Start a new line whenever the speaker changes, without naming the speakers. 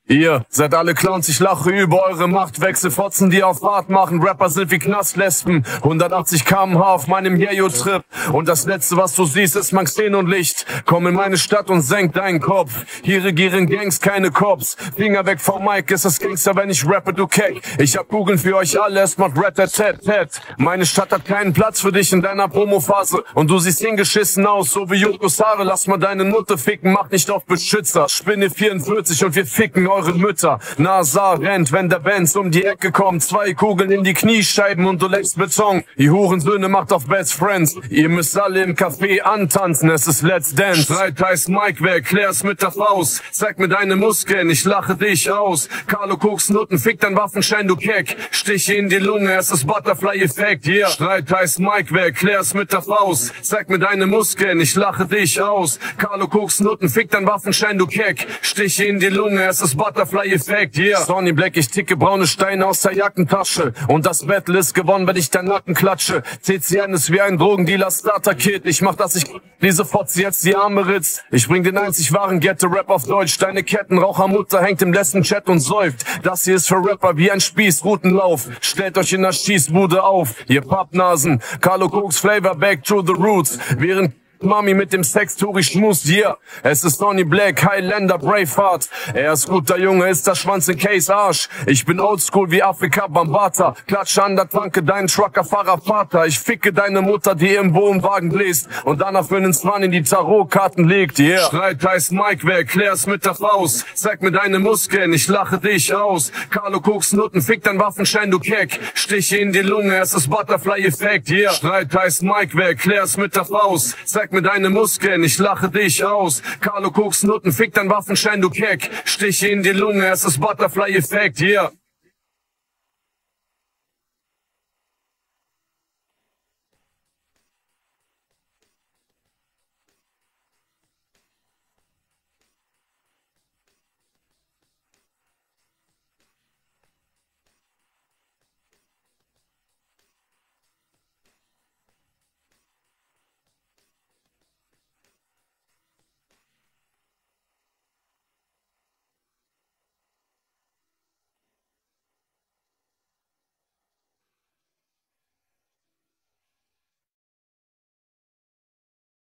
Ihr seid alle Clowns, ich lache über eure Machtwechsel, Fotzen, die auf Fahrt machen. Rapper sind wie Knastlespen, 180 km/h auf meinem Yayo-Trip. Und das Letzte, was du siehst, ist Maxen und Licht. Komm in meine Stadt und senk deinen Kopf. Hier regieren Gangs, keine Cops. Finger weg vom Mic, ist das Gangster, wenn ich rappe, du Keck. Ich hab Kugeln für euch alle, es macht Rat-Tat-Tat-Tat. Meine Stadt hat keinen Platz für dich in deiner Promophase. Und du siehst hingeschissen aus, so wie Jokos Haare. Lass mal deine Nutte ficken, mach nicht auf Beschützer. Spinne 44 und wir ficken eure Mütter. NASA rennt, wenn der Benz um die Ecke kommt. 2 Kugeln in die Kniescheiben und du leckst Beton. Die Hurensöhne macht auf Best Friends. Ihr müsst alle im Café antanzen, es ist Let's Dance. Streit heißt Mike, wer erklär's mit der Faust? Zeig mir deine Muskeln, ich lache dich aus. Carlo Koks Nutten, fick dein Waffenschein, du Keck. Stiche in die Lunge, es ist Butterfly-Effekt, yeah. Streit heißt Mike, wer erklär's mit der Faust? Zeig mir deine Muskeln, ich lache dich aus. Carlo Koks Nutten, fick dein Waffenschein, du Keck. Stiche in die Lunge, es ist Butterfly-Effekt, yeah. Sonny Black, ich ticke braune Steine aus der Jackentasche. Und das Battle ist gewonnen, wenn ich deinen Nacken klatsche. CCN ist wie ein Drogendealer-Starter-Kit. Ich mach, dass ich diese Fotze jetzt die Arme ritzt. Ich bring den einzig wahren Ghetto-Rap auf Deutsch. Deine Kettenrauchermutter hängt im letzten Chat und säuft. Das hier ist für Rapper wie ein Spießrutenlauf. Stellt euch in der Schießbude auf, ihr Pappnasen. Carlo Koks Flavor back to the roots. Während Mami mit dem Sex-Touri schmust, yeah. Es ist Sonny Black, Highlander, Braveheart. Er ist guter Junge, ist der Schwanz in Case Arsch. Ich bin oldschool wie Afrika Bambata. Klatsche an der Tanke deinen Trucker-Fahrer Vater. Ich ficke deine Mutter, die im Wohnwagen bläst und danach für den Swan in die Tarotkarten legt, yeah. Streit heißt Mike, wer erklär's mit der Faust? Zeig mir deine Muskeln, ich lache dich aus. Carlo Koks Nutten, fick dein Waffenschein, du Keck. Stiche in die Lunge, es ist Butterfly-Effekt, yeah. Streit heißt Mike, wer erklär's mit der Faust? Zeig mir deine Muskeln, ich lache dich aus. Carlo Koks Nutten, fick dein Waffenschein, du Keck. Stiche in die Lunge, es ist Butterfly-Effekt, yeah.